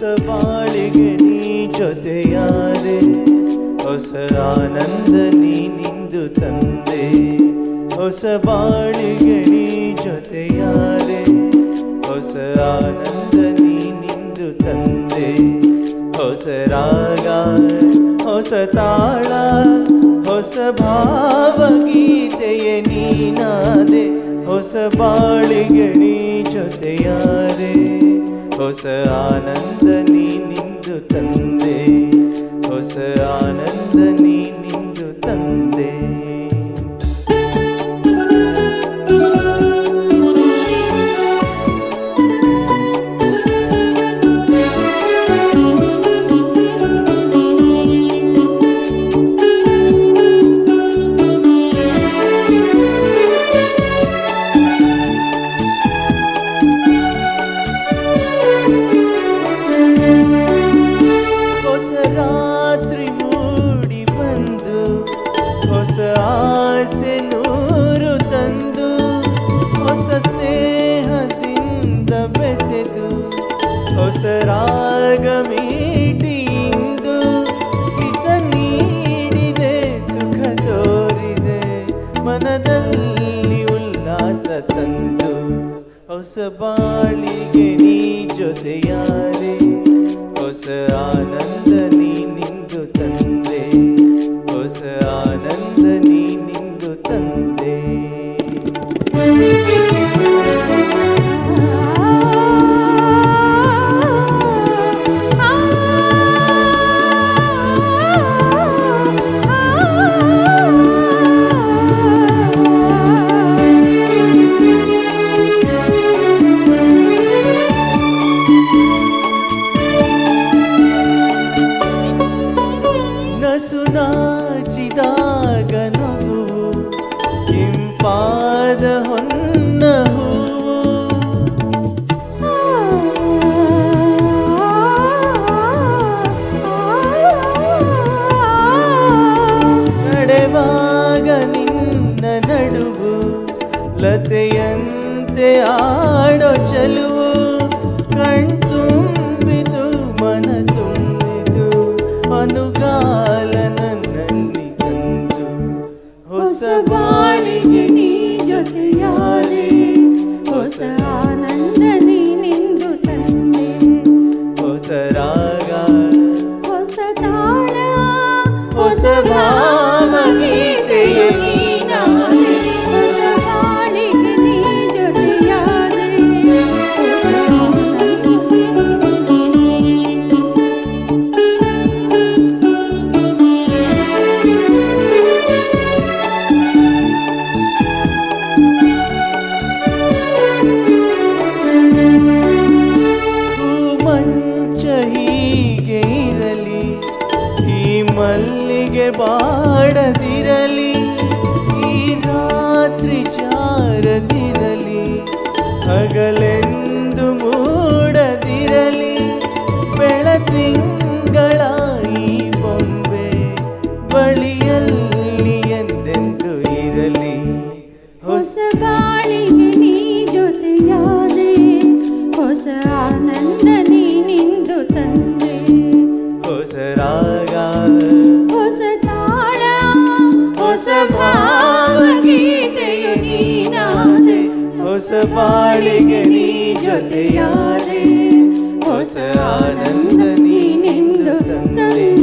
ಬಾಳಿಗೆ ನೀ ಜೊತೆಯಾದೆ, ಹೊಸ ಆನಂದ ನೀನಿಂದು ತಂದೆ. ಹೊಸ ಬಾಳಿಗೆ ನೀ ಜೊತೆಯಾದೆ, ಹೊಸ ಆನಂದ ನೀನಿಂದು ತಂದೆ. ಹೊಸ ರಾಗ ಹೊಸ ತಾಳ ಹೊಸ ಭಾವಗೀತೆಯೇ ನೀನಾದೆ, ಹೊಸ ಬಾಳಿಗೆ ನೀ ಜೊತೆಯಾದೆ, ಹೊಸ ಆನಂದ ನೀನಿಂದು ತಂದೆ. ಹೊಸ ಆನಂದ ನೀನಿಂದು ತಂದೆ. ಮೀಟಿಂದು ಹಿತ ನೀಡಿದೆ, ಸುಖ ತೋರಿದೆ, ಮನದಲ್ಲಿ ಉಲ್ಲಾಸ ತಂದು. ಹೊಸ ಬಾಳಿಗೆ ನೀ ಜೊತೆಯಾದೆ, ಹೊಸ ಆನಂದ ನೀನಿಂದು ತಂದೆ. ಹೊಸ ಆನಂದ ನೀನಿಂದು ತಂದೆ. ಲತೆಯಂತೆ ಆಡೋ ಚೆಲುವು, ಕಣ್ತುಂಬಿತು ಮನ ತುಂಬಿತು, ಅನುಗಾಲ ನನ್ನಲ್ಲಿ ತಂದು. ಹೊಸ ಬಾಳಿಗೆ ನೀ ಜೊತೆಯಾದೆ, ಹೊಸ ಆನಂದ ನೀನಿಂದು ತಂದೆ. ಹೊಸ ರಾಗ ಹೊಸ ತಾಳ ಹೊಸ ಭಾವಗೀತೆಯ ನೀನಾದೆ, ಬಾಡದಿರಲಿ, ಈ ರಾತ್ರಿ ಜಾರದಿರಲಿ, ಹಗಲೆಂದು ಮೂಡದಿರಲಿ, ಬೆಳದಿಂಗಳ ಈ ಬೊಂಬೆ ಬಳಿಯಲ್ಲಿ ಎಂದೆಂದು ಇರಲಿ. ಹೊಸ ಬಾಳಿಗೆ ನೀ ಜೊತೆಯಾದೆ, ಹೊಸ ಆನಂದ ನೀನಿಂದು ತಂದೆ. ಹೊಸ ರಾಗ ಹೊಸ ಭಾವಗೀತೆಯ ನೀನಾದೆ, ಹೊಸ ಬಾಳಿಗೆ ನೀ ಜೊತೆಯಾದೆ, ಹೊಸ ಆನಂದ ನೀನಿಂದು ತಂದೆ.